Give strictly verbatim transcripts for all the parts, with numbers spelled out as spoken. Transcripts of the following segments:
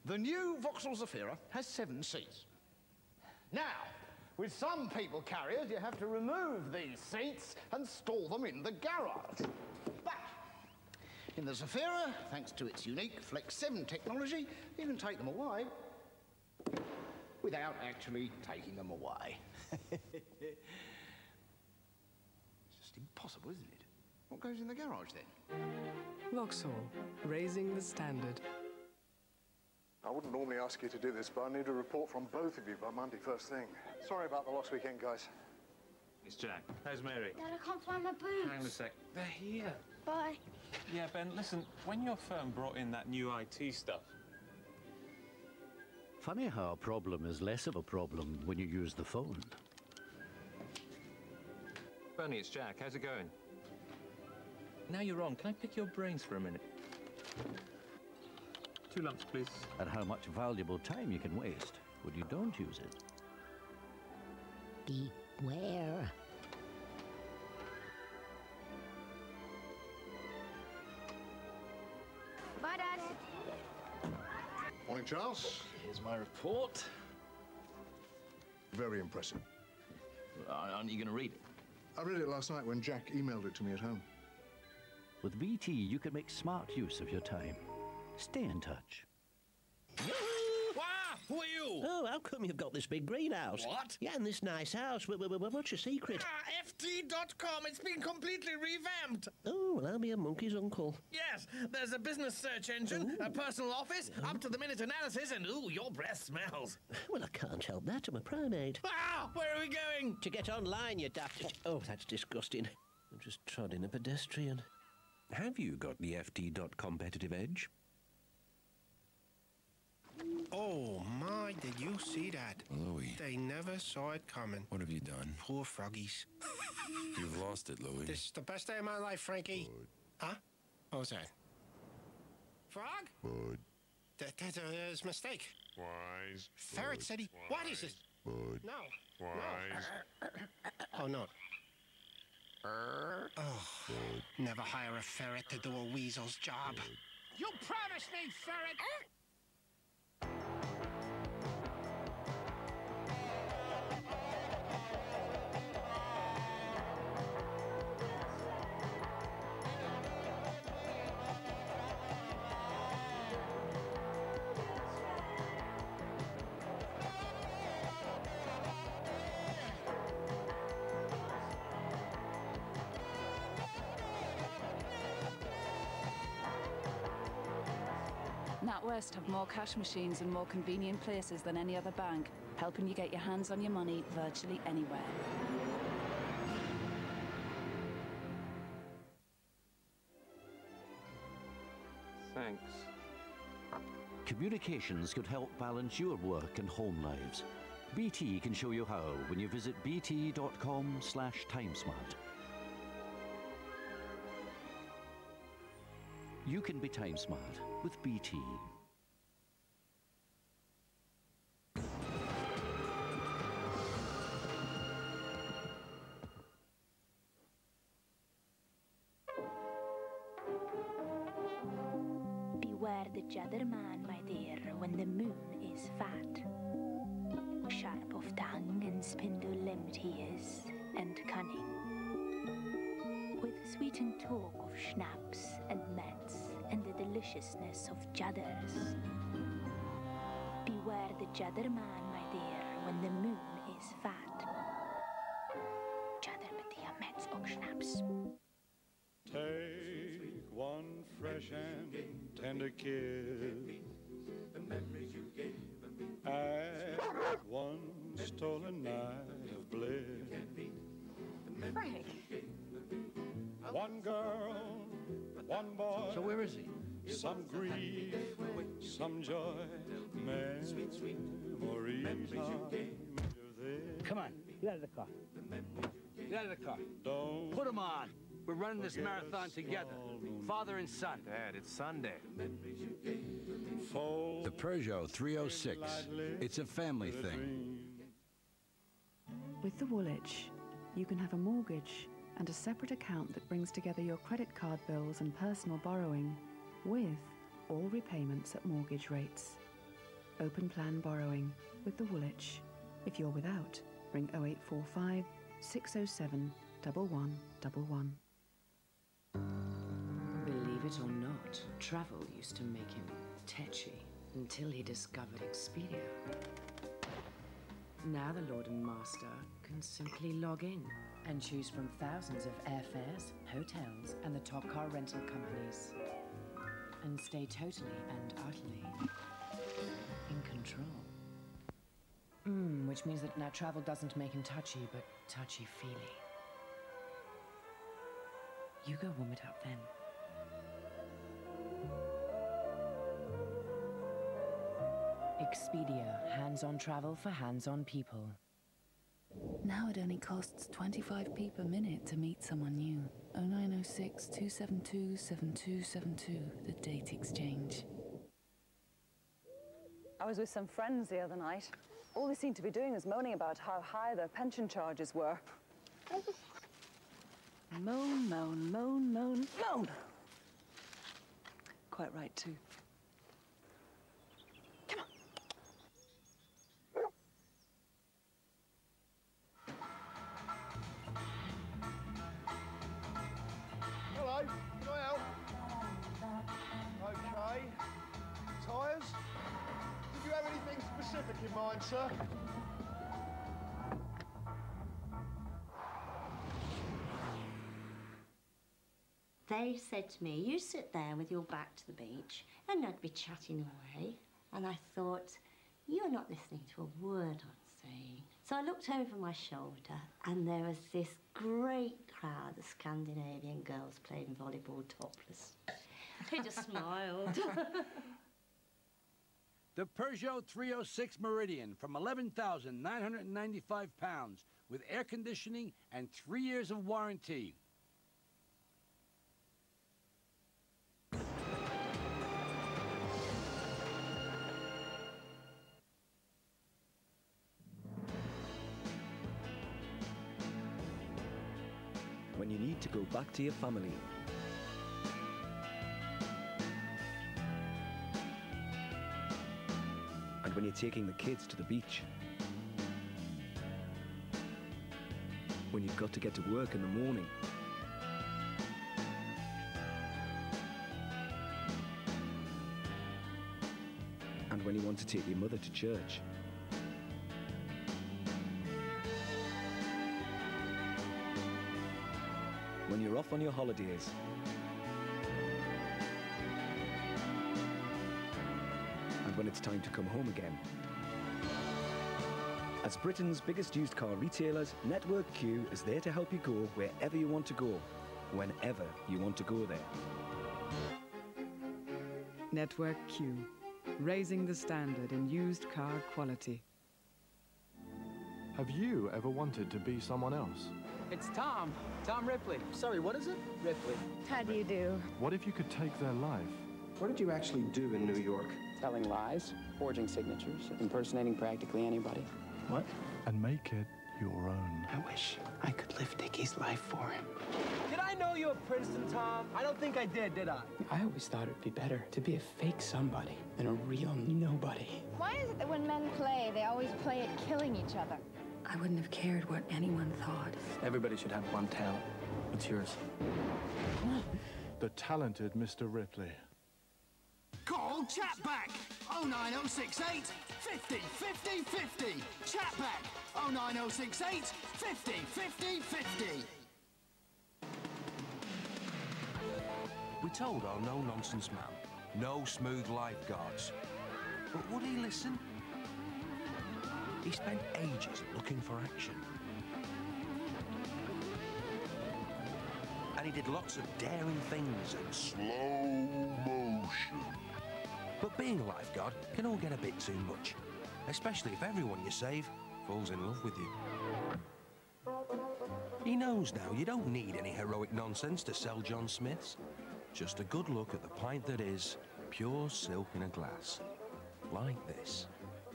The new Vauxhall Zafira has seven seats. Now, with some people carriers, you have to remove these seats and store them in the garage. But in the Zafira, thanks to its unique Flex seven technology, you can take them away without actually taking them away. It's just impossible, isn't it? What goes in the garage, then? Vauxhall, raising the standard. I wouldn't normally ask you to do this, but I need a report from both of you by Monday first thing. Sorry about the lost weekend, guys. It's Jack. How's Mary? Dad, I can't find my boots. Hang on a sec. They're here. Bye. Yeah, Ben, listen, when your firm brought in that new I T stuff... Funny how a problem is less of a problem when you use the phone. Bernie, it's Jack. How's it going? Now you're on. Can I pick your brains for a minute? Two lumps, please. And how much valuable time you can waste when you don't use it. Beware. Bye, Dad. Morning, Charles. Here's my report. Very impressive. Aren't you going to read it? I read it last night when Jack emailed it to me at home. With B T, you can make smart use of your time. Stay in touch. Wow, who are you? Oh, how come you've got this big greenhouse? What? Yeah, and this nice house. W w w what's your secret? Ah, F T dot com. It's been completely revamped. Oh, well, I'll be a monkey's uncle. Yes, there's a business search engine, Ooh. a personal office, up-to-the-minute analysis, and, ooh, your breath smells. Well, I can't help that. I'm a primate. Ah, where are we going? To get online, you daft... Oh, that's disgusting. I've just trod in a pedestrian. Have you got the F T dot competitive edge? Oh, my, did you see that? Louis. They never saw it coming. What have you done? Poor froggies. You've lost it, Louis. This is the best day of my life, Frankie. Bud. Huh? What was that? Frog? Bud. That, that uh, is a mistake. Wise. Ferret Bud. said he... Wise. What is it? Bud. No. Wise. No. Oh, no. Oh, Bud. never hire a ferret to do a weasel's job. Bud. You promised me, ferret! NatWest have more cash machines and more convenient places than any other bank, helping you get your hands on your money virtually anywhere. Thanks. Communications could help balance your work and home lives. B T can show you how when you visit b t dot com slash timesmart. You can be time smart with B T. Beware the jadder man, my dear, when the moon is fat. Sharp of tongue and spindle-limbed he is, and cunning. With sweetened talk of schnapps and Metz and the deliciousness of judders. Beware the judder man, my dear, when the moon is fat. Judder met the Metz och schnapps. Take one fresh and tender kiss. The memories you gave me. Add one stolen night of bliss. Frank. One girl, one boy. So where is he? Some grief, some joy, memories are there. Come on, get out of the car. Get out of the car. Don't Put him on. We're running this marathon together, father and son. Dad, it's Sunday. The Peugeot three oh six. It's a family thing. With the Woolwich, you can have a mortgage and a separate account that brings together your credit card bills and personal borrowing with all repayments at mortgage rates. Open plan borrowing with the Woolwich. If you're without, ring oh eight four five, six oh seven, one one one one. Believe it or not, travel used to make him tetchy until he discovered Expedia. Now the Lord and Master can simply log in and choose from thousands of airfares, hotels, and the top car rental companies. And stay totally and utterly in control. Mm, which means that now travel doesn't make him touchy, but touchy-feely. You go warm it up then. Expedia, hands-on travel for hands-on people. Now it only costs twenty-five p per minute to meet someone new. oh nine oh six, two seven two, seven two seven two, the date exchange. I was with some friends the other night. All they seemed to be doing was moaning about how high their pension charges were. Moan, moan, moan, moan, moan. Quite right, too. Come on. Hello, can I help? Okay. Tyres? Did you have anything specific in mind, sir? They said to me, you sit there with your back to the beach, and I'd be chatting away. And I thought, you're not listening to a word I'm saying. So I looked over my shoulder, and there was this great crowd of Scandinavian girls playing volleyball topless. They just smiled. The Peugeot three oh six Meridian from eleven thousand nine hundred ninety-five pounds with air conditioning and three years of warranty. When you need to go back to your family. And when you're taking the kids to the beach. When you've got to get to work in the morning. And when you want to take your mother to church. When you're off on your holidays. And when it's time to come home again. As Britain's biggest used car retailers, Network Q is there to help you go wherever you want to go, whenever you want to go there. Network Q, raising the standard in used car quality. Have you ever wanted to be someone else? It's Tom. Tom Ripley. Sorry, what is it? Ripley. How do you do? What if you could take their life? What did you actually do in New York? Telling lies, forging signatures, impersonating practically anybody. What? And make it your own. I wish I could live Dickie's life for him. Did I know you at Princeton, Tom? I don't think I did, did I? I always thought it'd be better to be a fake somebody than a real nobody. Why is it that when men play, they always play at killing each other? I wouldn't have cared what anyone thought. Everybody should have one talent. What's yours? The Talented Mr Ripley. Call Chatback oh nine oh six eight, fifty, fifty, fifty. Chatback oh nine oh six eight, fifty, fifty, fifty. We told our no-nonsense man, no smooth lifeguards. But would he listen? He spent ages looking for action. And he did lots of daring things in slow motion. But being a lifeguard can all get a bit too much, especially if everyone you save falls in love with you. He knows now you don't need any heroic nonsense to sell John Smiths. Just a good look at the pint that is pure silk in a glass. Like this.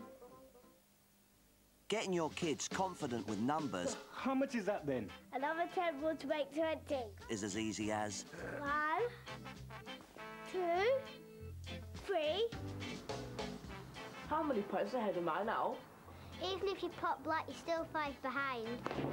Getting your kids confident with numbers... How much is that then? Another ten will to make twenty. ...is as easy as... One, two, three... How many points ahead am I now? Even if you pop black, you're still five behind.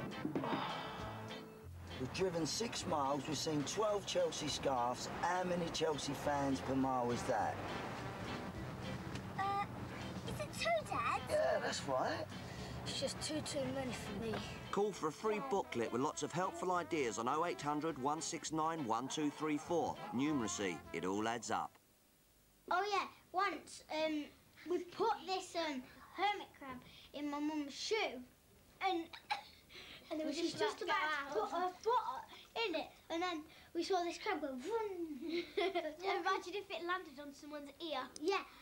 We've driven six miles, we've seen twelve Chelsea scarves. How many Chelsea fans per mile is that? Uh, is it two, Dad? Yeah, that's right. It's just too, too many for me. Call for a free booklet with lots of helpful ideas on oh eight hundred, one six nine, one two three four. Numeracy, it all adds up. Oh, yeah, once, um, we put this, um, hermit crab in my mum's shoe, and... And it was just, just about to put her foot in it, and then we saw this crab go vroom. Imagine if it landed on someone's ear. Yeah,